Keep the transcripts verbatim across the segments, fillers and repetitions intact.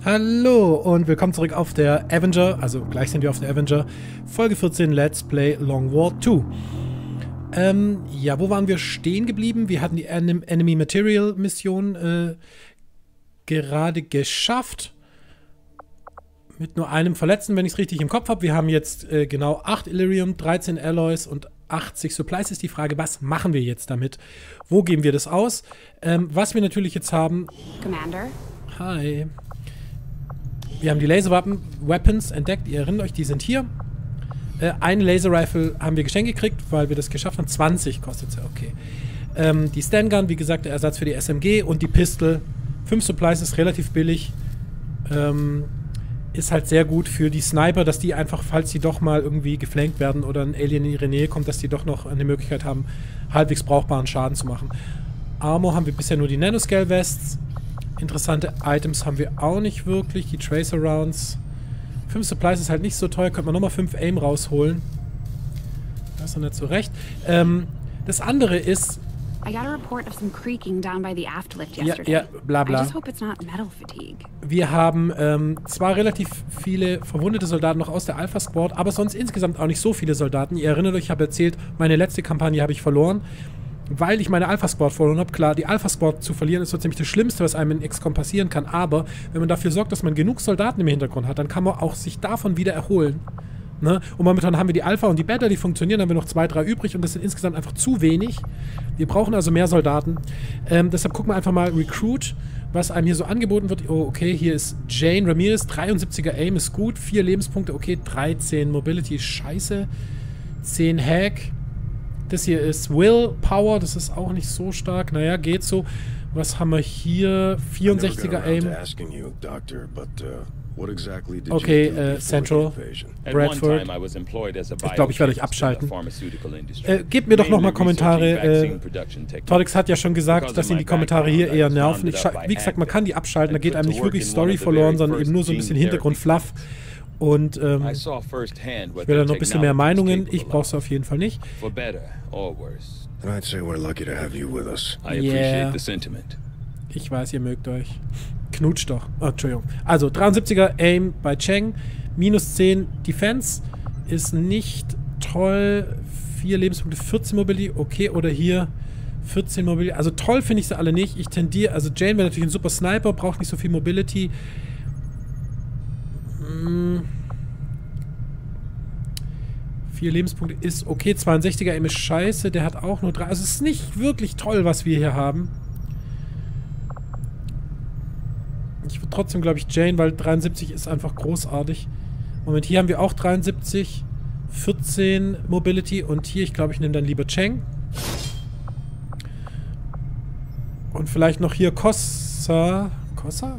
Hallo und willkommen zurück auf der Avenger, also gleich sind wir auf der Avenger, Folge vierzehn, Let's Play Long War zwei. Ähm, ja, wo waren wir stehen geblieben? Wir hatten die En Enemy Material Mission äh, gerade geschafft. Mit nur einem Verletzten, wenn ich es richtig im Kopf habe. Wir haben jetzt äh, genau acht Illyrium, dreizehn Alloys und achtzig Supplies. Ist die Frage, was machen wir jetzt damit? Wo geben wir das aus? Ähm, was wir natürlich jetzt haben... Commander. Hi. Wir haben die Laserwaffen, Weapons entdeckt. Ihr erinnert euch, die sind hier. Äh, eine Laser-Rifle haben wir geschenkt gekriegt, weil wir das geschafft haben. zwanzig kostet sie, okay. Ähm, die Stangun, wie gesagt, der Ersatz für die S M G und die Pistol. fünf Supplies ist relativ billig. Ähm, ist halt sehr gut für die Sniper, dass die einfach, falls die doch mal irgendwie geflankt werden oder ein Alien in ihre Nähe kommt, dass die doch noch eine Möglichkeit haben, halbwegs brauchbaren Schaden zu machen. Armor haben wir bisher nur die Nanoscale-Vests. Interessante Items haben wir auch nicht wirklich. Die Tracer Rounds. fünf Supplies ist halt nicht so teuer. Könnte man nochmal fünf Aim rausholen. Das ist noch nicht so recht. Ähm, das andere ist... I got a report of some creaking down by the aft lift Ja, yesterday. ja, bla bla. I just hope it's not metal fatigue. Wir haben ähm, zwar relativ viele verwundete Soldaten noch aus der Alpha Squad, aber sonst insgesamt auch nicht so viele Soldaten. Ihr erinnert euch, ich habe erzählt, meine letzte Kampagne habe ich verloren, weil ich meine Alpha Squad verloren habe. Klar, die Alpha Squad zu verlieren ist so ziemlich das Schlimmste, was einem in X COM passieren kann. Aber wenn man dafür sorgt, dass man genug Soldaten im Hintergrund hat, dann kann man auch sich davon wieder erholen. Ne? Und momentan haben wir die Alpha und die Beta, die funktionieren, dann haben wir noch zwei, drei übrig und das sind insgesamt einfach zu wenig. Wir brauchen also mehr Soldaten. Ähm, deshalb gucken wir einfach mal Recruit, was einem hier so angeboten wird. Oh, okay, hier ist Jane Ramirez, dreiundsiebziger Aim ist gut, vier Lebenspunkte, okay, dreizehn Mobility ist scheiße, zehn Hack. Das hier ist Will Power, das ist auch nicht so stark. Naja, geht so. Was haben wir hier? vierundsechziger Aim. Okay, äh, Central, Bradford. Ich glaube, ich werde euch abschalten. Äh, gebt mir doch nochmal Kommentare. Äh, Todix hat ja schon gesagt, dass ihn die Kommentare hier eher nerven. Ich wie gesagt, man kann die abschalten. Da geht einem nicht wirklich Story verloren, sondern eben nur so ein bisschen Hintergrund-Fluff. Und ähm, ich will da noch ein bisschen mehr Meinungen. Ich brauche es auf jeden Fall nicht. Yeah. Ich weiß, ihr mögt euch. Knutscht doch. Oh, Entschuldigung. Also, dreiundsiebziger Aim bei Cheng. Minus zehn Defense. Ist nicht toll. vier Lebenspunkte, vierzehn Mobility. Okay, oder hier vierzehn Mobility. Also toll finde ich sie alle nicht. Ich tendiere, also Jane wäre natürlich ein super Sniper, braucht nicht so viel Mobility. Hm. vier Lebenspunkte ist okay. zweiundsechziger Aim ist scheiße. Der hat auch nur drei. Also es ist nicht wirklich toll, was wir hier haben. Ich würde trotzdem, glaube ich, Jane, weil dreiundsiebzig ist einfach großartig. Moment, hier haben wir auch dreiundsiebzig, vierzehn Mobility und hier, ich glaube, ich nehme dann lieber Cheng. Und vielleicht noch hier Kossa. Kossa?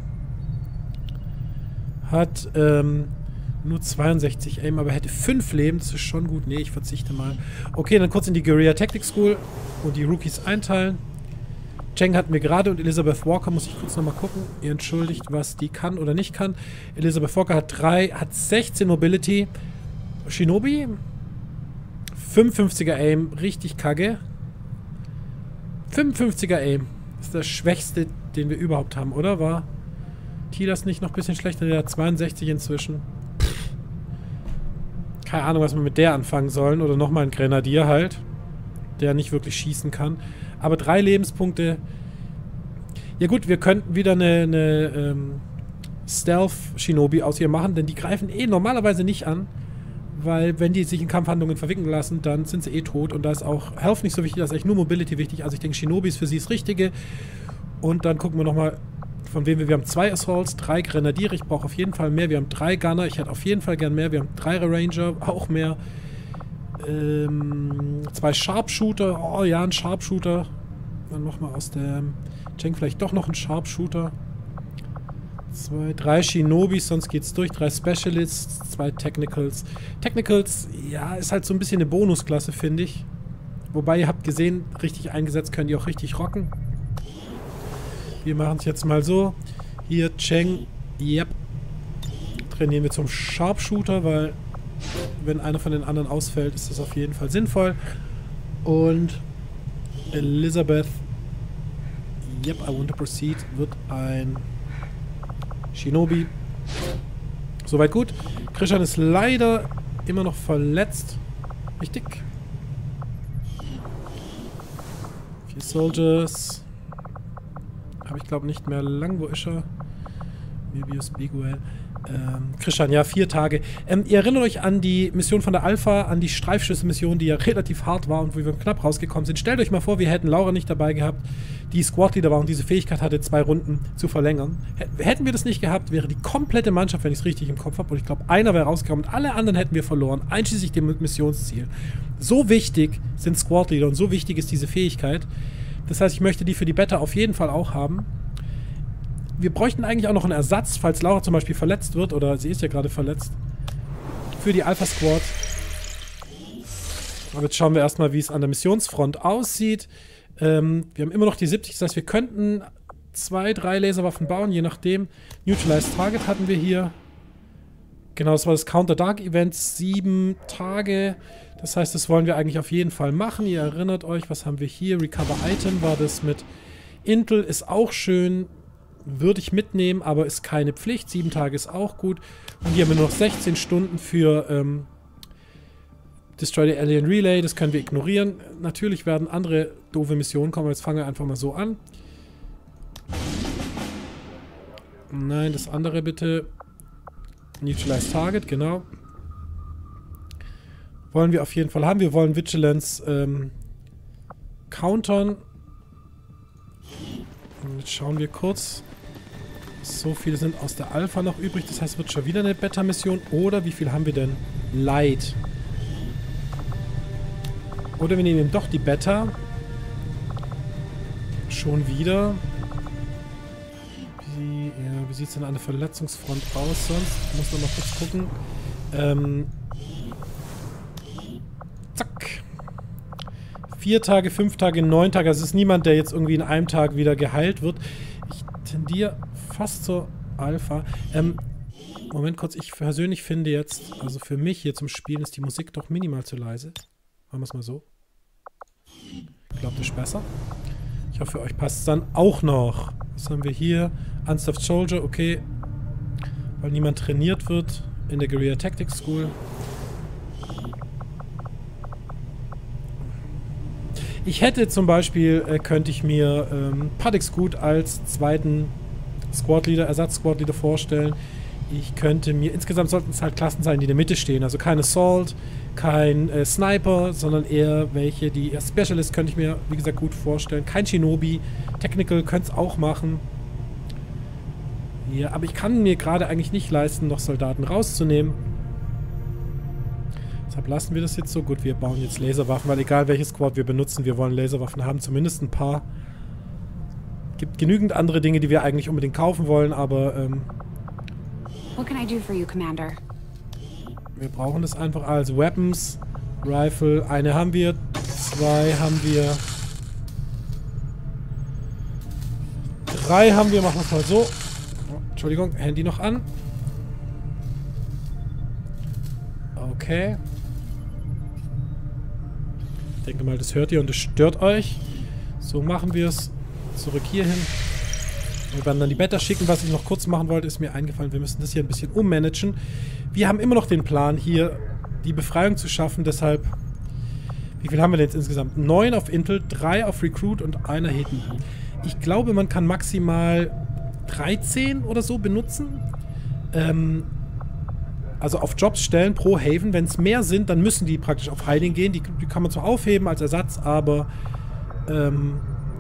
Hat ähm, nur zweiundsechzig Aim, aber hätte fünf Leben. Das ist schon gut. Nee, ich verzichte mal. Okay, dann kurz in die Guerilla Tactics School und die Rookies einteilen. Cheng hatten wir gerade und Elizabeth Walker, muss ich kurz nochmal gucken. Ihr entschuldigt, was die kann oder nicht kann. Elizabeth Walker hat drei, hat sechzehn Mobility. Shinobi? fünfundfünfziger Aim, richtig kacke. fünfundfünfziger Aim. Das ist der schwächste, den wir überhaupt haben, oder? War Tilas nicht noch ein bisschen schlechter? Der hat zweiundsechzig inzwischen. Pff. Keine Ahnung, was wir mit der anfangen sollen. Oder nochmal ein Grenadier halt. Der nicht wirklich schießen kann. Aber drei Lebenspunkte. Ja gut, wir könnten wieder eine, eine ähm, Stealth-Shinobi aus ihr machen, denn die greifen eh normalerweise nicht an, weil wenn die sich in Kampfhandlungen verwickeln lassen, dann sind sie eh tot und da ist auch Health nicht so wichtig, da ist eigentlich nur Mobility wichtig. Also ich denke, Shinobi ist für sie das Richtige. Und dann gucken wir nochmal, von wem wir... Wir haben zwei Assaults, drei Grenadiere, ich brauche auf jeden Fall mehr. Wir haben drei Gunner, ich hätte auf jeden Fall gern mehr. Wir haben drei Ranger, auch mehr. Ähm, zwei Sharpshooter. Oh ja, ein Sharpshooter. Dann nochmal aus der Cheng vielleicht doch noch ein Sharpshooter. Zwei, drei Shinobis, sonst geht's durch. Drei Specialists, zwei Technicals. Technicals, ja, ist halt so ein bisschen eine Bonusklasse, finde ich. Wobei, ihr habt gesehen, richtig eingesetzt können die auch richtig rocken. Wir machen es jetzt mal so. Hier, Cheng, yep. Trainieren wir zum Sharpshooter, weil wenn einer von den anderen ausfällt, ist das auf jeden Fall sinnvoll. Und Elizabeth, yep, I want to proceed, wird ein Shinobi. Soweit gut. Krishan ist leider immer noch verletzt. Richtig. Vier Soldiers. Habe ich glaube nicht mehr lang. Wo ist er? Mebius, Biguel. Ähm, Krishan, ja, vier Tage. Ähm, ihr erinnert euch an die Mission von der Alpha, an die Streifschüsse-Mission, die ja relativ hart war und wo wir knapp rausgekommen sind. Stellt euch mal vor, wir hätten Laura nicht dabei gehabt, die Squad-Leader war und diese Fähigkeit hatte, zwei Runden zu verlängern. Hätten wir das nicht gehabt, wäre die komplette Mannschaft, wenn ich es richtig im Kopf habe, und ich glaube, einer wäre rausgekommen und alle anderen hätten wir verloren, einschließlich dem Missionsziel. So wichtig sind Squad-Leader und so wichtig ist diese Fähigkeit. Das heißt, ich möchte die für die Beta auf jeden Fall auch haben. Wir bräuchten eigentlich auch noch einen Ersatz, falls Laura zum Beispiel verletzt wird, oder sie ist ja gerade verletzt, für die Alpha Squad. Aber jetzt schauen wir erstmal, wie es an der Missionsfront aussieht. Ähm, wir haben immer noch die siebzig, das heißt, wir könnten zwei, drei Laserwaffen bauen, je nachdem. Neutralized Target hatten wir hier. Genau, das war das Counter Dark Event, sieben Tage. Das heißt, das wollen wir eigentlich auf jeden Fall machen. Ihr erinnert euch, was haben wir hier? Recover Item war das mit Intel, ist auch schön. Würde ich mitnehmen, aber ist keine Pflicht. Sieben Tage ist auch gut. Und hier haben wir nur noch sechzehn Stunden für ähm, Destroy the Alien Relay. Das können wir ignorieren. Natürlich werden andere doofe Missionen kommen. Jetzt fangen wir einfach mal so an. Nein, das andere bitte. Neutralized Target, genau. Wollen wir auf jeden Fall haben. Wir wollen Vigilance ähm, countern. Und jetzt schauen wir kurz. So viele sind aus der Alpha noch übrig. Das heißt, wird schon wieder eine Beta-Mission. Oder wie viel haben wir denn? Light. Oder wir nehmen eben doch die Beta. Schon wieder. Wie, ja, wie sieht es denn an der Verletzungsfront aus sonst? Muss man mal kurz gucken. Ähm. Zack. Vier Tage, fünf Tage, neun Tage. Also es ist niemand, der jetzt irgendwie in einem Tag wieder geheilt wird. Ich tendiere fast zur Alpha. Ähm, Moment kurz. Ich persönlich finde jetzt, also für mich hier zum Spielen ist die Musik doch minimal zu leise. Machen wir es mal so. Ich glaube, das ist besser. Ich hoffe, für euch passt es dann auch noch. Was haben wir hier? Unstuffed Soldier, okay. Weil niemand trainiert wird in der Guerilla Tactics School. Ich hätte zum Beispiel, äh, könnte ich mir ähm, Paddock gut als zweiten Squad-Leader, Ersatz-Squad-Leader vorstellen. Ich könnte mir, insgesamt sollten es halt Klassen sein, die in der Mitte stehen. Also kein Assault, kein äh, Sniper, sondern eher welche, die, ja, Specialist könnte ich mir, wie gesagt, gut vorstellen. Kein Shinobi, Technical könnte es auch machen. Ja, aber ich kann mir gerade eigentlich nicht leisten, noch Soldaten rauszunehmen. Deshalb lassen wir das jetzt so. Gut, wir bauen jetzt Laserwaffen, weil egal welches Squad wir benutzen, wir wollen Laserwaffen haben, zumindest ein paar. Gibt genügend andere Dinge, die wir eigentlich unbedingt kaufen wollen, aber ähm, What can I do for you, Commander? wir brauchen das einfach als Weapons, Rifle. Eine haben wir, zwei haben wir, drei haben wir. Machen wir es mal so. Oh, Entschuldigung, Handy noch an. Okay. Ich denke mal, das hört ihr und das stört euch. So machen wir es. Zurück hierhin. Wir werden dann die Beta schicken. Was ich noch kurz machen wollte, ist mir eingefallen, wir müssen das hier ein bisschen ummanagen. Wir haben immer noch den Plan, hier die Befreiung zu schaffen. Deshalb, wie viel haben wir denn jetzt insgesamt? Neun auf Intel, drei auf Recruit und einer Hidden. Ich glaube, man kann maximal dreizehn oder so benutzen. Ähm... Also auf Jobs stellen pro Haven. Wenn es mehr sind, dann müssen die praktisch auf Hiding gehen. Die, die kann man zwar aufheben als Ersatz, aber ähm,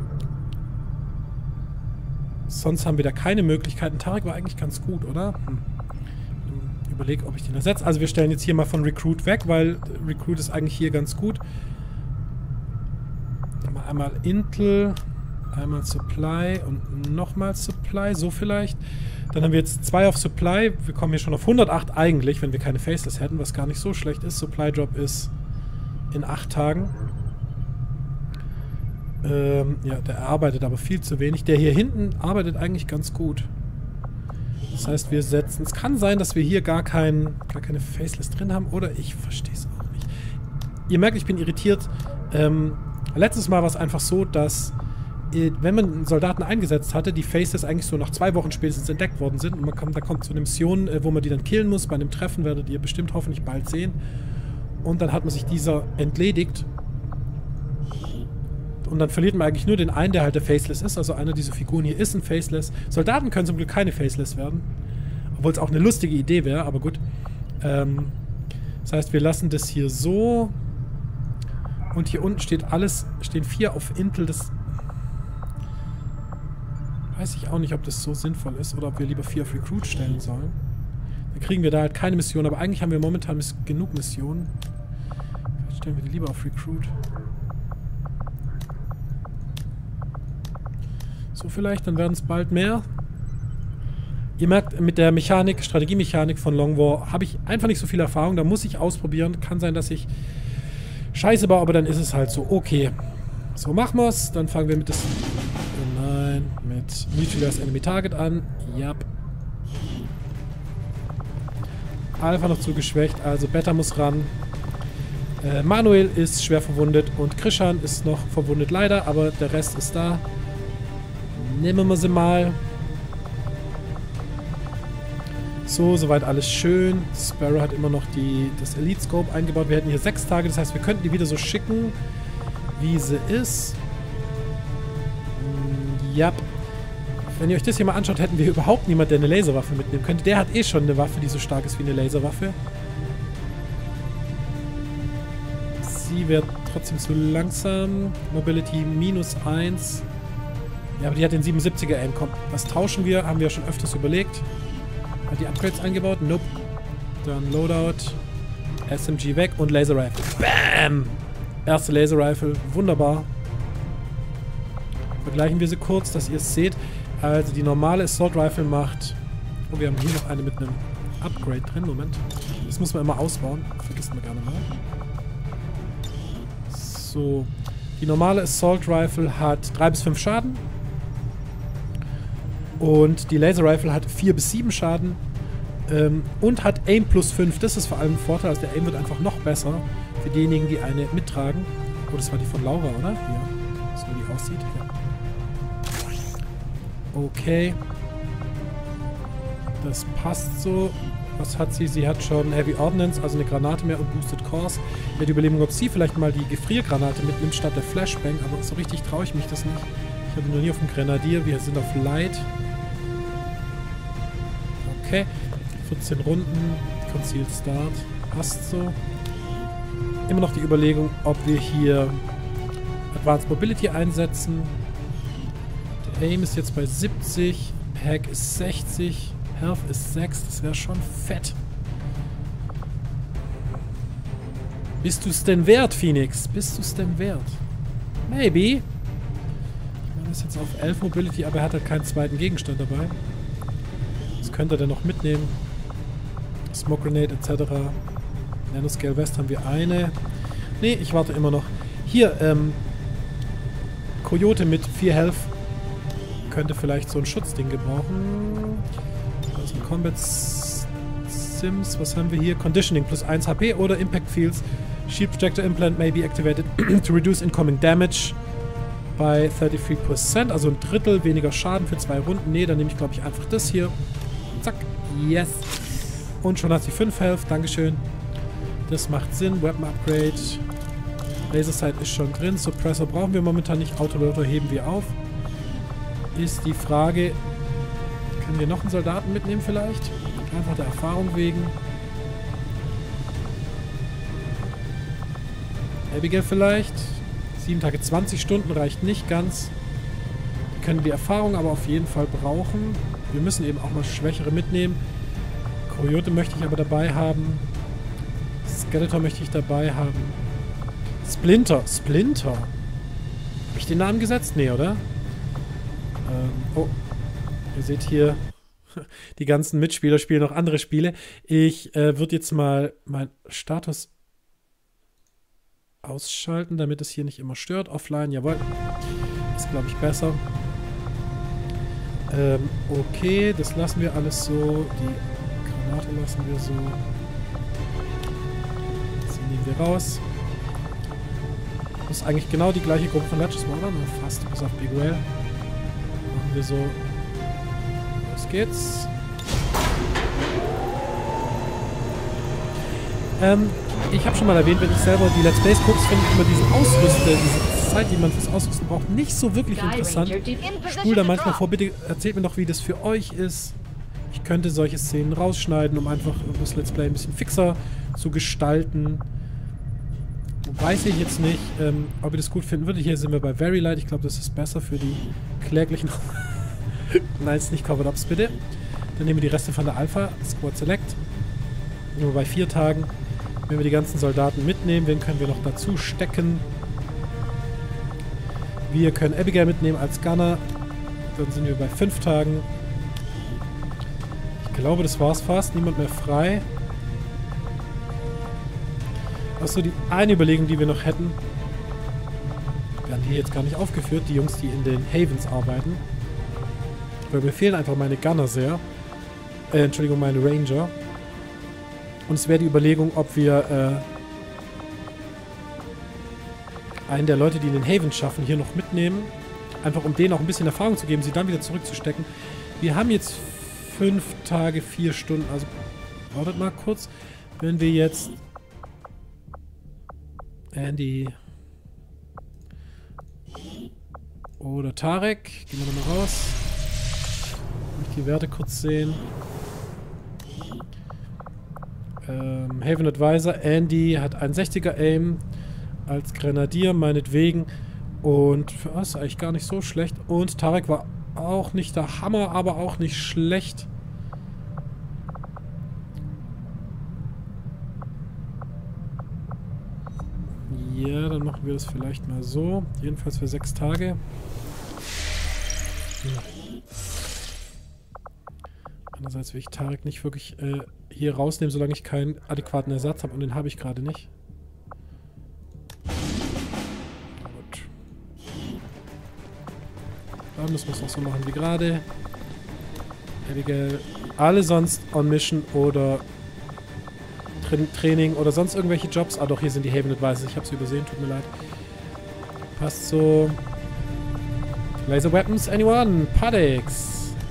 sonst haben wir da keine Möglichkeiten. Tarek war eigentlich ganz gut, oder? Hm. Überleg, ob ich den ersetze. Also wir stellen jetzt hier mal von Recruit weg, weil Recruit ist eigentlich hier ganz gut. Einmal Intel, einmal Supply und nochmal Supply, so vielleicht. Dann haben wir jetzt zwei auf Supply. Wir kommen hier schon auf hundertacht eigentlich, wenn wir keine Faceless hätten, was gar nicht so schlecht ist. Supply Drop ist in acht Tagen. Ähm, ja, der arbeitet aber viel zu wenig. Der hier hinten arbeitet eigentlich ganz gut. Das heißt, wir setzen... Es kann sein, dass wir hier gar, kein, gar keine Faceless drin haben, oder ich verstehe es auch nicht. Ihr merkt, ich bin irritiert. Ähm, letztes Mal war es einfach so, dass wenn man einen Soldaten eingesetzt hatte, die Faces eigentlich so nach zwei Wochen spätestens entdeckt worden sind. Und man kommt, da kommt so eine Mission, wo man die dann killen muss. Bei einem Treffen werdet ihr bestimmt hoffentlich bald sehen. Und dann hat man sich dieser entledigt. Und dann verliert man eigentlich nur den einen, der halt der Faceless ist. Also einer dieser Figuren hier ist ein Faceless. Soldaten können zum Glück keine Faceless werden. Obwohl es auch eine lustige Idee wäre, aber gut. Ähm, das heißt, wir lassen das hier so. Und hier unten steht alles, stehen vier auf Intel. Das weiß ich auch nicht, ob das so sinnvoll ist oder ob wir lieber vier auf Recruit stellen sollen. Dann kriegen wir da halt keine Mission, aber eigentlich haben wir momentan mis genug Missionen. Vielleicht stellen wir die lieber auf Recruit. So vielleicht, dann werden es bald mehr. Ihr merkt, mit der Mechanik, Strategiemechanik von Long War habe ich einfach nicht so viel Erfahrung. Da muss ich ausprobieren. Kann sein, dass ich Scheiße baue, aber dann ist es halt so. Okay. So, machen wir es. Dann fangen wir mit das... Nein, mit Neutralize Enemy Target an. Yep. Alpha noch zu geschwächt, also Beta muss ran. Äh, Manuel ist schwer verwundet und Krishan ist noch verwundet, leider, aber der Rest ist da. Nehmen wir sie mal. So, soweit alles schön. Sparrow hat immer noch die, das Elite Scope eingebaut. Wir hätten hier sechs Tage, das heißt, wir könnten die wieder so schicken, wie sie ist. Ja. Yep. Wenn ihr euch das hier mal anschaut, hätten wir überhaupt niemand, der eine Laserwaffe mitnehmen könnte. Der hat eh schon eine Waffe, die so stark ist wie eine Laserwaffe. Sie wird trotzdem zu langsam. Mobility minus eins. Ja, aber die hat den siebenundsiebziger Aim. Komm, was tauschen wir? Haben wir ja schon öfters überlegt. Hat die Upgrades eingebaut? Nope. Dann Loadout. S M G weg und Laser Rifle. Bam! Erste Laser Rifle. Wunderbar. Vergleichen wir sie kurz, dass ihr es seht. Also die normale Assault Rifle macht... Oh, wir haben hier noch eine mit einem Upgrade drin. Moment. Das muss man immer ausbauen. Vergisst man gerne mal. So. Die normale Assault Rifle hat drei bis fünf Schaden. Und die Laser Rifle hat vier bis sieben Schaden. Ähm, und hat Aim plus fünf. Das ist vor allem ein Vorteil. Also der Aim wird einfach noch besser für diejenigen, die eine mittragen. Oh, das war die von Laura, oder? Ja. So wie die aussieht. Ja. Okay. Das passt so. Was hat sie? Sie hat schon Heavy Ordnance, also eine Granate mehr und Boosted Cores. Ich werde überlegen, ob sie vielleicht mal die Gefriergranate mitnimmt statt der Flashbang, aber so richtig traue ich mich das nicht. Ich habe noch nie auf dem Grenadier. Wir sind auf Light. Okay. vierzehn Runden. Concealed Start. Passt so. Immer noch die Überlegung, ob wir hier Advanced Mobility einsetzen. Der Aim ist jetzt bei siebzig. Pack ist sechzig. Health ist sechs. Das wäre schon fett. Bist du es denn wert, Phoenix? Bist du es denn wert? Maybe. Ich meine, er ist jetzt auf elf Mobility, aber er hat halt keinen zweiten Gegenstand dabei. Was könnte er denn noch mitnehmen? Smoke Grenade et cetera. Nanoscale West haben wir eine. Nee, ich warte immer noch. Hier, ähm... Coyote mit vier Health könnte vielleicht so ein Schutzding gebrauchen. Da ist ein Combat Sims. Was haben wir hier? Conditioning plus eins H P oder Impact Fields. Shield Projector Implant may be activated to reduce incoming damage by dreiunddreißig Prozent. Also ein Drittel weniger Schaden für zwei Runden. Nee, dann nehme ich, glaube ich, einfach das hier. Zack. Yes. Und schon hat sie fünf Health. Dankeschön. Das macht Sinn. Weapon Upgrade. Laser Sight ist schon drin. Suppressor brauchen wir momentan nicht. Autoloader heben wir auf. Ist die Frage, können wir noch einen Soldaten mitnehmen vielleicht? Einfach der Erfahrung wegen. Abigail vielleicht. sieben Tage, zwanzig Stunden reicht nicht ganz. Wir können die Erfahrung aber auf jeden Fall brauchen. Wir müssen eben auch mal Schwächere mitnehmen. Coyote möchte ich aber dabei haben. Skeletor möchte ich dabei haben. Splinter. Splinter. Habe ich den Namen gesetzt? Nee, oder? Ähm, oh. Ihr seht hier, die ganzen Mitspieler spielen noch andere Spiele. Ich äh, würde jetzt mal meinen Status ausschalten, damit es hier nicht immer stört. Offline, jawohl. Ist, glaube ich, besser. Ähm, okay, das lassen wir alles so. Die Granate lassen wir so. Sie nehmen wir raus. Das ist eigentlich genau die gleiche Gruppe von letztes Mal, oder? Nur fast, bis auf Big Whale. Machen wir so. Los geht's. Ähm, ich habe schon mal erwähnt, wenn ich selber die Let's Plays gucke, finde ich immer diesen Ausrüster, diese Zeit, die man fürs Ausrüsten braucht, nicht so wirklich interessant. Ich spule da manchmal vor, bitte erzählt mir doch, wie das für euch ist. Ich könnte solche Szenen rausschneiden, um einfach das Let's Play ein bisschen fixer zu gestalten. Weiß ich jetzt nicht, ähm, ob ihr das gut finden würdet. Hier sind wir bei Very Light. Ich glaube, das ist besser für die kläglichen... Nein, ist nicht Covered Ups, bitte. Dann nehmen wir die Reste von der Alpha, Squad Select. Nur bei vier Tagen. Wenn wir die ganzen Soldaten mitnehmen, wen können wir noch dazu stecken? Wir können Abigail mitnehmen als Gunner. Dann sind wir bei fünf Tagen. Ich glaube, das war's fast. Niemand mehr frei. Achso, die eine Überlegung, die wir noch hätten, werden hier jetzt gar nicht aufgeführt. Die Jungs, die in den Havens arbeiten. Weil mir fehlen einfach meine Gunner sehr. Äh, Entschuldigung, meine Ranger. Und es wäre die Überlegung, ob wir äh, einen der Leute, die in den Havens schaffen, hier noch mitnehmen. Einfach um denen auch ein bisschen Erfahrung zu geben, sie dann wieder zurückzustecken. Wir haben jetzt fünf Tage, vier Stunden. Also, wartet mal kurz. Wenn wir jetzt Andy oder Tarek, gehen wir nochmal raus. Ich möchte die Werte kurz sehen. Ähm, Haven Advisor, Andy hat ein sechziger Aim als Grenadier, meinetwegen. Und für uns eigentlich gar nicht so schlecht. Und Tarek war auch nicht der Hammer, aber auch nicht schlecht. Ja, dann machen wir das vielleicht mal so. Jedenfalls für sechs Tage. Hm. Andererseits will ich Tarek nicht wirklich äh, hier rausnehmen, solange ich keinen adäquaten Ersatz habe. Und den habe ich gerade nicht. Gut. Dann müssen wir es noch so machen wie gerade. Abigail. Alle sonst on Mission oder Tra Training oder sonst irgendwelche Jobs. Ah doch, hier sind die Haven Advisors. Ich habe sie übersehen, tut mir leid. Passt so. Laser Weapons, anyone? Paddox.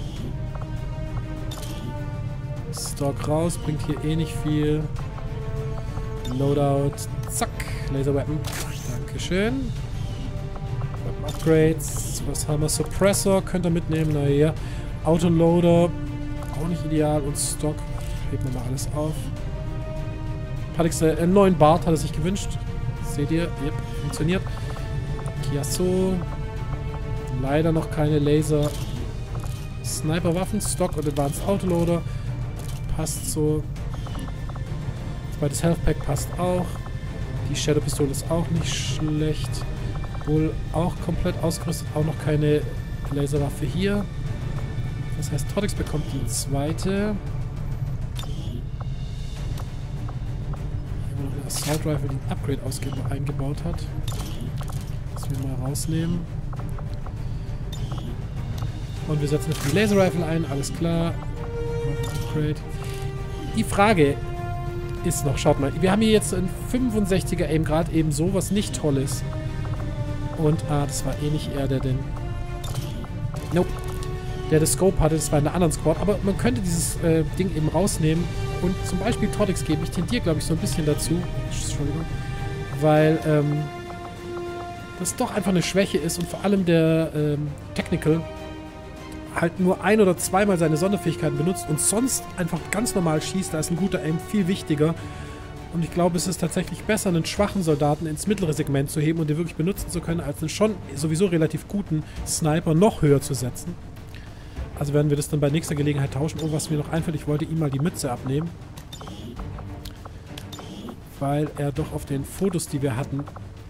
Stock raus, bringt hier eh nicht viel. Loadout, zack, Laser Weapon. Dankeschön. Weapon Upgrades, was haben wir? Suppressor könnt ihr mitnehmen, naja. Autoloader, auch nicht ideal. Und Stock, heben wir mal alles auf. Paddox, äh, einen neuen Bart hat er sich gewünscht. Seht ihr? Yep, funktioniert. Kiasso. Leider noch keine Laser. Sniper-Waffen, Stock und Advanced Autoloader. Passt so. Zweites Health Pack passt auch. Die Shadow-Pistole ist auch nicht schlecht. Wohl auch komplett ausgerüstet. Auch noch keine Laserwaffe hier. Das heißt, Tortex bekommt die zweite. Hier haben wir noch eine Assault Rifle, die ein Upgrade eingebaut hat. Das wir mal rausnehmen. Und wir setzen jetzt die Laser Rifle ein. Alles klar. Upgrade. Die Frage ist noch, schaut mal, wir haben hier jetzt ein fünfundsechziger Aim gerade eben so, was nicht toll ist. Und, ah, das war eh nicht er, der den... Nope. Der das Scope hatte, das war in einer anderen Squad. Aber man könnte dieses äh, Ding eben rausnehmen und zum Beispiel Tortex geben. Ich tendiere, glaube ich, so ein bisschen dazu. Entschuldigung. Weil, ähm, das doch einfach eine Schwäche ist und vor allem der, ähm, Technical halt nur ein- oder zweimal seine Sonderfähigkeiten benutzt und sonst einfach ganz normal schießt. Da ist ein guter Aim viel wichtiger. Und ich glaube, es ist tatsächlich besser, einen schwachen Soldaten ins mittlere Segment zu heben und den wirklich benutzen zu können, als einen schon sowieso relativ guten Sniper noch höher zu setzen. Also werden wir das dann bei nächster Gelegenheit tauschen. Oh, was mir noch einfällt, ich wollte ihm mal die Mütze abnehmen. Weil er doch auf den Fotos, die wir hatten,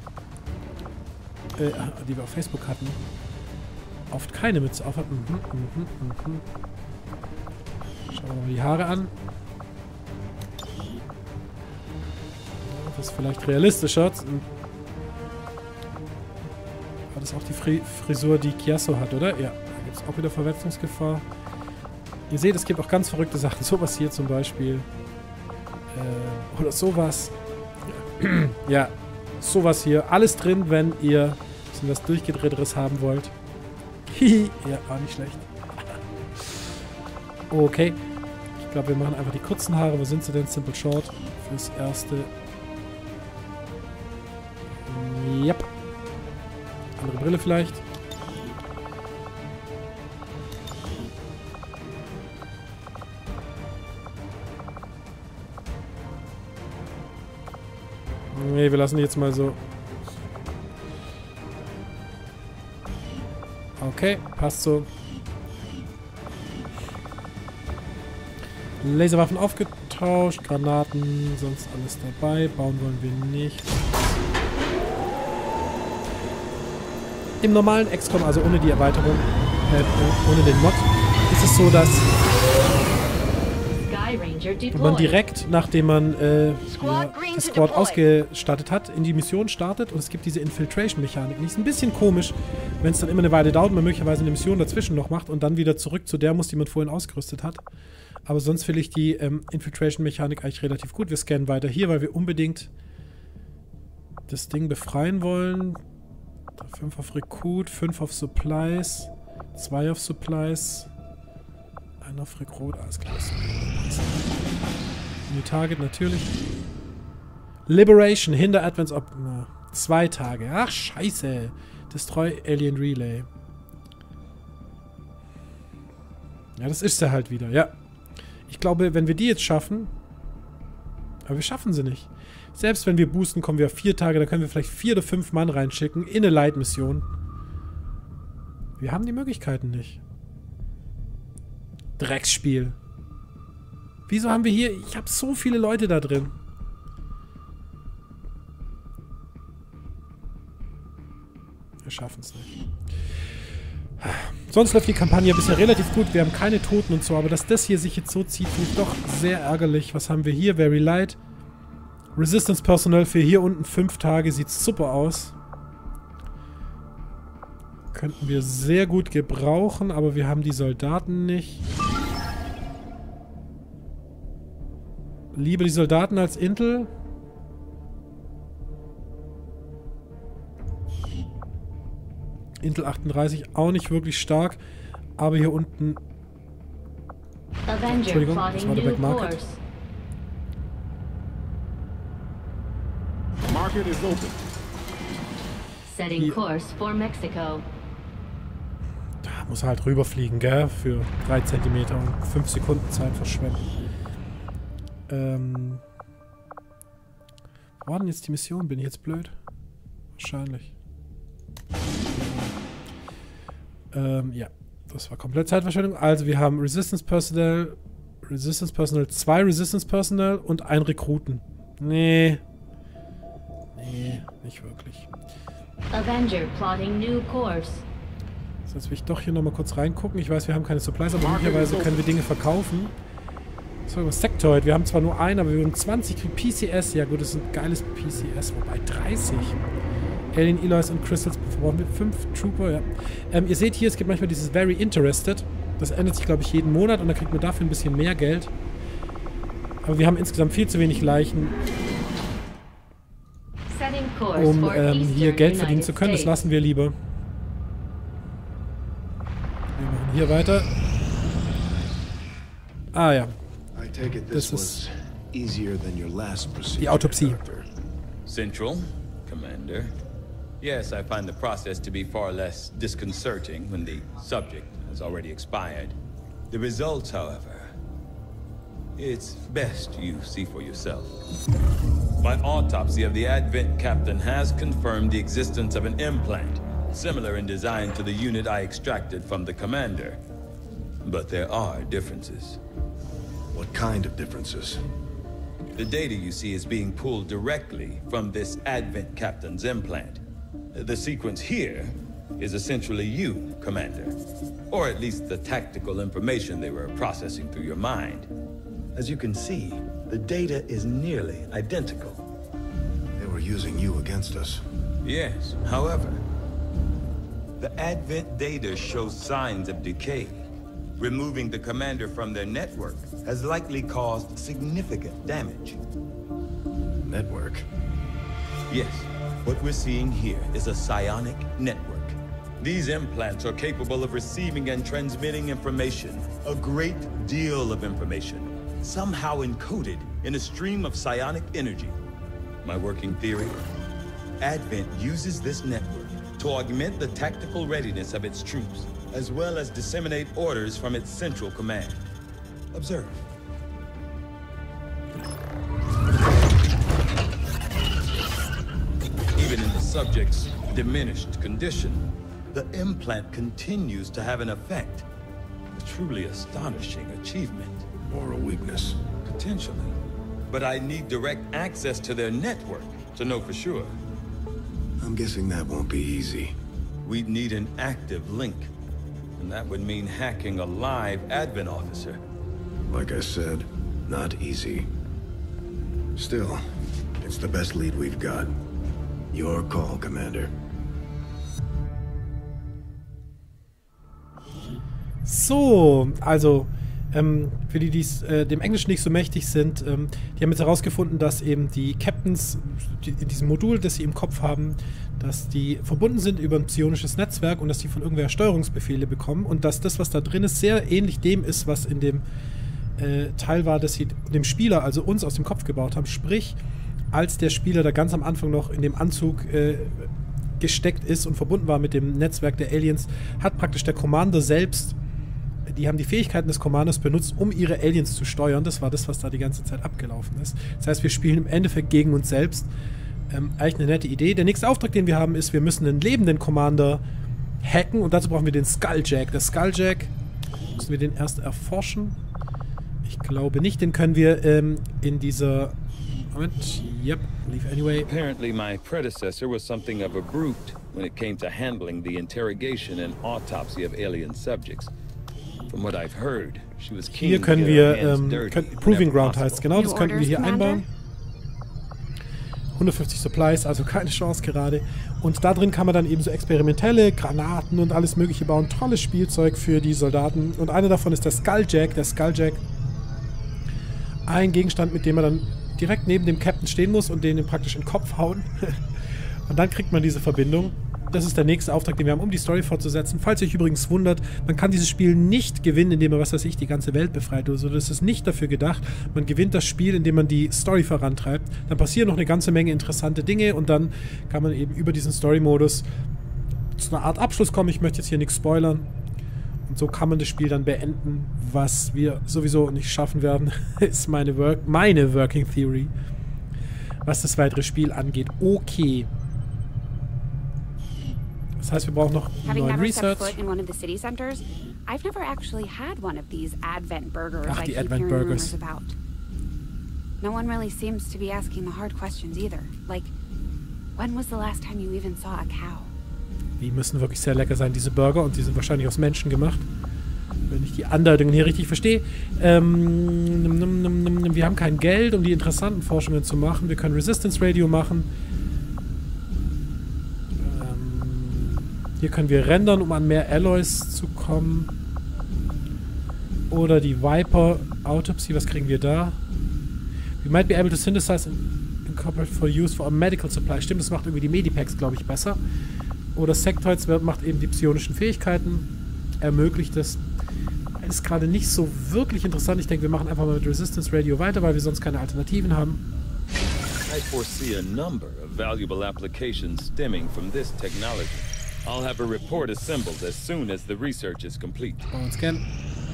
äh, die wir auf Facebook hatten, oft keine Mütze auf hat. Mhm, mhm, mhm. Schauen wir mal die Haare an. Das ist vielleicht realistischer. War das auch die Fri Frisur, die Kiasso hat, oder? Ja, da gibt es auch wieder Verwechslungsgefahr. Ihr seht, es gibt auch ganz verrückte Sachen. Sowas hier zum Beispiel. Äh, oder sowas. Ja. Ja, sowas hier. Alles drin, wenn ihr ein bisschen was Durchgedrehteres haben wollt. Hihi. Ja, war nicht schlecht. Okay. Ich glaube, wir machen einfach die kurzen Haare. Wo sind sie denn? Simple Short. Fürs Erste. Yep. Andere Brille vielleicht. Nee, wir lassen die jetzt mal so. Okay, passt so. Laserwaffen aufgetauscht, Granaten, sonst alles dabei. Bauen wollen wir nicht. Im normalen X COM, also ohne die Erweiterung, äh, ohne den Mod, ist es so, dass man direkt, nachdem man äh, das Squad ausgestattet hat, in die Mission startet und es gibt diese Infiltration-Mechanik. Die ist ein bisschen komisch, wenn es dann immer eine Weile dauert, man möglicherweise eine Mission dazwischen noch macht und dann wieder zurück zu der muss, die man vorhin ausgerüstet hat. Aber sonst finde ich die ähm, Infiltration-Mechanik eigentlich relativ gut. Wir scannen weiter hier, weil wir unbedingt das Ding befreien wollen. fünf auf Recruit, fünf auf Supplies, zwei auf Supplies, ein auf Recruit, alles klar. New Target natürlich. Liberation, hinder Advance Op... Na, zwei Tage. Ach, scheiße. Destroy Alien Relay. Ja, das ist er halt wieder, ja. Ich glaube, wenn wir die jetzt schaffen... Aber wir schaffen sie nicht. Selbst wenn wir boosten, kommen wir auf vier Tage, da können wir vielleicht vier oder fünf Mann reinschicken in eine Light-Mission. Wir haben die Möglichkeiten nicht. Drecksspiel. Wieso haben wir hier... Ich habe so viele Leute da drin. Wir schaffen es nicht. Sonst läuft die Kampagne bisher relativ gut. Wir haben keine Toten und so, aber dass das hier sich jetzt so zieht, finde ich doch sehr ärgerlich. Was haben wir hier? Very light. Resistance Personnel für hier unten fünf Tage. Sieht super aus. Könnten wir sehr gut gebrauchen, aber wir haben die Soldaten nicht. Lieber die Soldaten als Intel. Intel achtunddreißig auch nicht wirklich stark, aber hier unten... Entschuldigung, das war der Back Market. Market is open. Setting course for Mexico. Da muss er halt rüberfliegen, gell? Für drei Zentimeter und fünf Sekunden Zeit verschwenden. Ähm... Wo war denn jetzt die Mission? Bin ich jetzt blöd? Wahrscheinlich. Ähm, ja. Das war komplett Zeitverschwendung. Also wir haben Resistance Personnel, Resistance Personnel, zwei Resistance Personnel und ein Rekruten. Nee. Nee, nicht wirklich. Avenger plotting new course. So, jetzt will ich doch hier nochmal kurz reingucken. Ich weiß, wir haben keine Supplies, aber möglicherweise können wir Dinge verkaufen. So, Sectoid. Wir haben zwar nur einen, aber wir haben zwanzig P C S. Ja gut, das ist ein geiles P C S. Wobei dreißig. Alien Eloys und Crystals brauchen wir fünf Trooper, ja. Ähm, ihr seht hier, es gibt manchmal dieses Very Interested. Das ändert sich, glaube ich, jeden Monat und dann kriegt man dafür ein bisschen mehr Geld. Aber wir haben insgesamt viel zu wenig Leichen, um ähm, hier Geld verdienen zu können. Das lassen wir lieber. Wir machen hier weiter. Ah ja. Das ist die Autopsie. Central, Commander. Yes, I find the process to be far less disconcerting when the subject has already expired. The results, however, it's best you see for yourself. My autopsy of the Advent captain has confirmed the existence of an implant, similar in design to the unit I extracted from the commander. But there are differences. What kind of differences? The data you see is being pulled directly from this Advent captain's implant. The sequence here is essentially you, Commander. Or at least the tactical information they were processing through your mind. As you can see, the data is nearly identical. They were using you against us. Yes, however, the Advent data shows signs of decay. Removing the commander from their network has likely caused significant damage. Network? Yes. What we're seeing here is a psionic network. These implants are capable of receiving and transmitting information, a great deal of information, somehow encoded in a stream of psionic energy. My working theory? Advent uses this network to augment the tactical readiness of its troops, as well as disseminate orders from its central command. Observe. Even in the subject's diminished condition, the implant continues to have an effect. A truly astonishing achievement. Or a weakness. Potentially. But I need direct access to their network to know for sure. I'm guessing that won't be easy. We'd need an active link. And that would mean hacking a live Advent officer. Like I said, not easy. Still, it's the best lead we've got. Your call, Commander. So, also, ähm, für die, die äh, dem Englischen nicht so mächtig sind, ähm, die haben jetzt herausgefunden, dass eben die Captains die, in diesem Modul, das sie im Kopf haben, dass die verbunden sind über ein psionisches Netzwerk und dass die von irgendwer Steuerungsbefehle bekommen und dass das, was da drin ist, sehr ähnlich dem ist, was in dem äh, Teil war, das sie dem Spieler, also uns, aus dem Kopf gebaut haben. Sprich, als der Spieler da ganz am Anfang noch in dem Anzug äh, gesteckt ist und verbunden war mit dem Netzwerk der Aliens, hat praktisch der Commander selbst, die haben die Fähigkeiten des Commanders benutzt, um ihre Aliens zu steuern. Das war das, was da die ganze Zeit abgelaufen ist. Das heißt, wir spielen im Endeffekt gegen uns selbst. Ähm, eigentlich eine nette Idee. Der nächste Auftrag, den wir haben, ist, wir müssen einen lebenden Commander hacken und dazu brauchen wir den Skulljack. Der Skulljack, müssen wir den erst erforschen? Ich glaube nicht. Den können wir ähm, in dieser... Moment. Yep. Leave anyway. Apparently my predecessor was something of a brute when it came to handling the interrogation and autopsy of alien subjects. From what I've heard, she was keen Hier to können get wir, her hands ähm, dirty können, Proving whenever Ground possible. heißt genau, das New könnten wir hier orders, Commander? einbauen. hundertfünfzig Supplies, also keine Chance gerade. Und da drin kann man dann eben so experimentelle Granaten und alles mögliche bauen. Tolles Spielzeug für die Soldaten. Und einer davon ist der Skulljack. Der Skulljack, ein Gegenstand, mit dem man dann direkt neben dem Captain stehen muss und den praktisch in den Kopf hauen. Und dann kriegt man diese Verbindung. Das ist der nächste Auftrag, den wir haben, um die Story fortzusetzen. Falls ihr euch übrigens wundert, man kann dieses Spiel nicht gewinnen, indem man, was weiß ich, die ganze Welt befreit oder so. Das ist nicht dafür gedacht. Man gewinnt das Spiel, indem man die Story vorantreibt. Dann passieren noch eine ganze Menge interessante Dinge und dann kann man eben über diesen Story-Modus zu einer Art Abschluss kommen. Ich möchte jetzt hier nichts spoilern. Und so kann man das Spiel dann beenden. Was wir sowieso nicht schaffen werden, ist meine, Work meine Working Theory, was das weitere Spiel angeht. Okay. Das heißt, wir brauchen noch Having neuen never stepped Research. foot in one of the city centers, I've never actually had one of these Advent burgers Ach, I die keep Advent hearing Burgers. rumors about. No one really seems to be asking the hard questions either. Like, when was the last time you even saw a cow? Die müssen wirklich sehr lecker sein, diese Burger. Und die sind wahrscheinlich aus Menschen gemacht. Wenn ich die Andeutungen hier richtig verstehe. Ähm, num, num, num, num, wir haben kein Geld, um die interessanten Forschungen zu machen. Wir können Resistance Radio machen. Hier können wir rendern, um an mehr Alloys zu kommen. Oder die Viper Autopsy, was kriegen wir da? We might be able to synthesize and incorporate for use for a medical supply. Stimmt, das macht irgendwie die Medipacks, glaube ich, besser. Oder Sectoids macht eben die psionischen Fähigkeiten. Ermöglicht das. Das ist gerade nicht so wirklich interessant. Ich denke, wir machen einfach mal mit Resistance Radio weiter, weil wir sonst keine Alternativen haben. I foresee a number of valuable applications stemming from this technology. I'll have a report assembled as soon as the research is complete. Und scannen.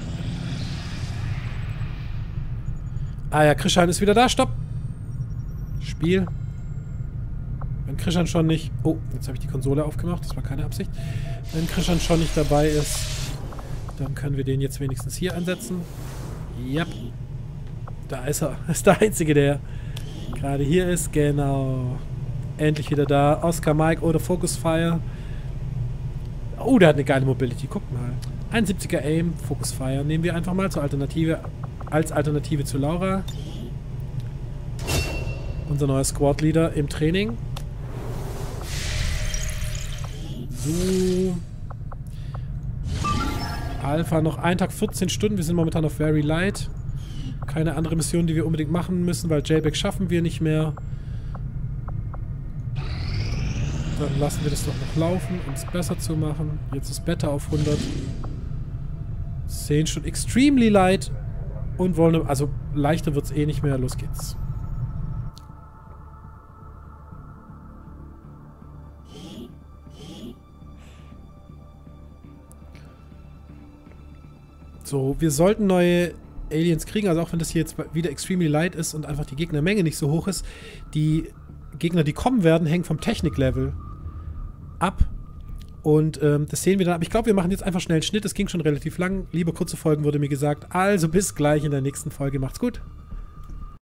Ah ja, Krishan ist wieder da. Stopp. Spiel. Wenn Krishan schon nicht... Oh, jetzt habe ich die Konsole aufgemacht. Das war keine Absicht. Wenn Krishan schon nicht dabei ist, dann können wir den jetzt wenigstens hier einsetzen. Yep. Da ist er. Das ist der Einzige, der gerade hier ist. Genau. Endlich wieder da. Oscar Mike oder Focus Fire. Oh, der hat eine geile Mobility. Guck mal. einundsiebziger Aim, Focus Fire. Nehmen wir einfach mal zur Alternative, als Alternative zu Laura. Unser neuer Squad Leader im Training. So. Alpha noch ein Tag, vierzehn Stunden. Wir sind momentan auf Very Light. Keine andere Mission, die wir unbedingt machen müssen, weil J-Back schaffen wir nicht mehr. Dann lassen wir das doch noch laufen, um es besser zu machen. Jetzt ist Beta auf hundert. zehn schon extremely light. Und wollen, also leichter wird es eh nicht mehr. Los geht's. So, wir sollten neue Aliens kriegen, also auch wenn das hier jetzt wieder extremely light ist und einfach die Gegnermenge nicht so hoch ist. Die Gegner, die kommen werden, hängen vom Techniklevel ab. Und ähm, das sehen wir dann. Aber ich glaube, wir machen jetzt einfach schnell einen Schnitt. Das ging schon relativ lang. Lieber kurze Folgen wurde mir gesagt. Also bis gleich in der nächsten Folge. Macht's gut.